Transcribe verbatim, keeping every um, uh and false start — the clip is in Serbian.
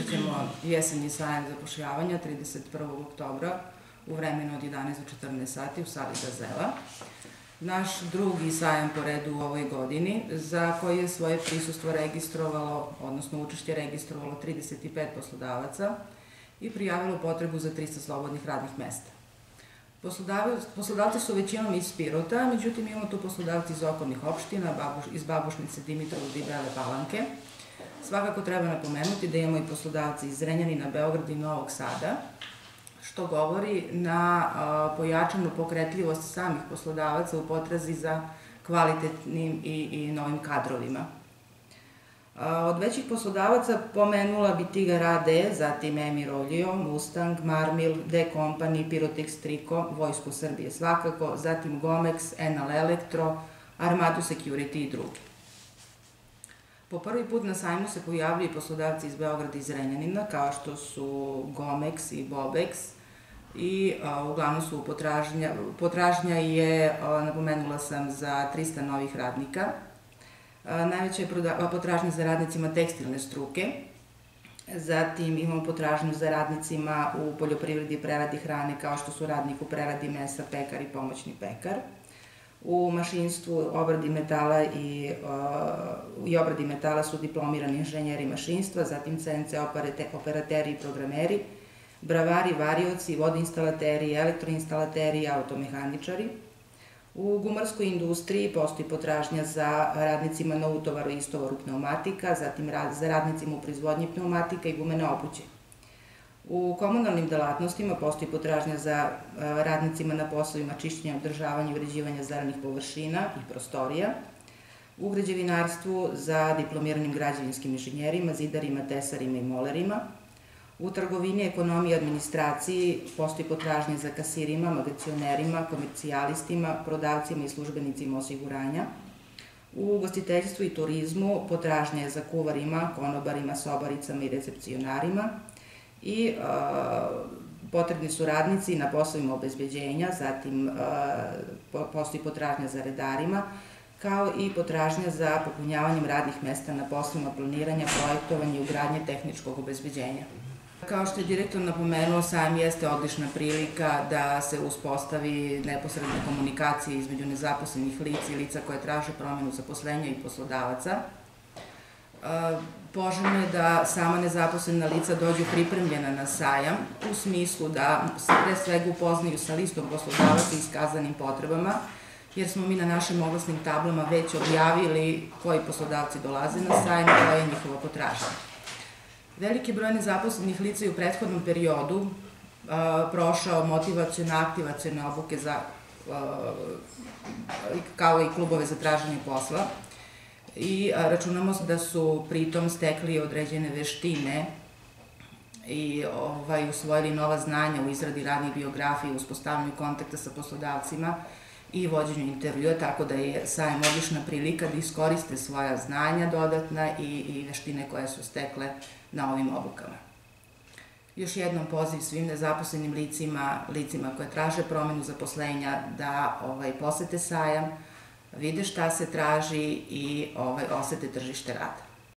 ćemo jesenji sajam zapošljavanja trideset prvog oktobra u vremenu od jedanaest do četrnaest sati u sali Gazela. Naš drugi sajam po redu u ovoj godini, za koji je svoje prisustvo registrovalo, odnosno učešće registrovalo trideset pet poslodavaca i prijavilo potrebu za trista slobodnih radnih mesta. Poslodavci su većinom iz Pirota, međutim imamo tu poslodavci iz okolnih opština, iz Babušnice, Dimitrovgrada i Bele Palanke. Svakako treba napomenuti da imamo i poslodavci iz Zrenjanina, Beograda i Novog Sada, što govori na pojačanu pokretljivost samih poslodavaca u potrazi za kvalitetnim i novim kadrovima. Od većih poslodavaca pomenula bi Tigar a de, zatim Emir Olio, Mustang, Marmil, D Company, Pirotex Triko, Vojsku Srbije svakako, zatim Gomex, Enel Elektro, Armadu Security i drugi. Po prvi put na sajmu se pojavljaju poslodavci iz Beograda i Zrenjanina, kao što su Gomex i Bobex, i uglavnom su potražnja, potražnja je, napomenula sam, za trista novih radnika. Najveća je potražnja za radnicima tekstilne struke, zatim imamo potražnju za radnicima u poljoprivredi i preradi hrane, kao što su radnik u preradi mesa, pekar i pomoćni pekar. U mašinstvu, obradi metala i obradi metala su diplomirani inženjeri mašinstva, zatim ce en ce operateri i programeri, bravari, varioci, vodoinstalateri, elektroinstalateri i automehaničari. U gumarskoj industriji postoji potražnja za radnicima na utovaru i istovaru pneumatika, zatim za radnicima u proizvodnji pneumatika i gumene obuće. U komunalnim delatnostima postoji potražnja za radnicima na poslovima čišćenja, održavanja i uređivanja zelenih površina i prostorija. U građevinarstvu za diplomiranim građevinskim inženjerima, zidarima, tesarima i molerima. U trgovini, ekonomiji i administraciji postoji potražnja za kasirima, magacionerima, komercijalistima, prodavcima i službenicima osiguranja. U ugostiteljstvu i turizmu potražnja je za kuvarima, konobarima, sobaricama i recepcionarima. I potrebni su radnici na poslovima obezbeđenja, zatim postoji potražnja za redarima, kao i potražnja za popunjavanjem radnih mesta na poslovima planiranja, projektovanja i ugradnje tehničkog obezbeđenja. Kao što je direktor napomenuo, sajam jeste odlična prilika da se uspostavi neposredna komunikacija između nezaposlenih lica i lica koje traže promenu zaposlenja i poslodavaca. Poželjno je da sama nezaposlena lica dođu pripremljena na sajam, u smislu da se pre svega upoznaju sa listom poslodavaca i iskazanim potrebama, jer smo mi na našim oglasnim tablama već objavili koji poslodavci dolaze na sajam i koja je njihova potražnja. Veliki broj nezaposlenih lica je u prethodnom periodu prošao motivacione-aktivacione obuke kao i klubove za traženje posla i računamo da su pritom stekli određene veštine i usvojili nova znanja u izradi radnih biografija, uspostavljanju kontakta sa poslodavcima i vođenju intervjua, tako da je sajam odlična prilika da iskoriste svoja znanja dodatna i veštine koje su stekle na ovim obukama. Još jednom poziv svim nezaposlenim licima, licima koje traže promenu zaposlenja da posete sajam, vide šta se traži i osete tržište rada.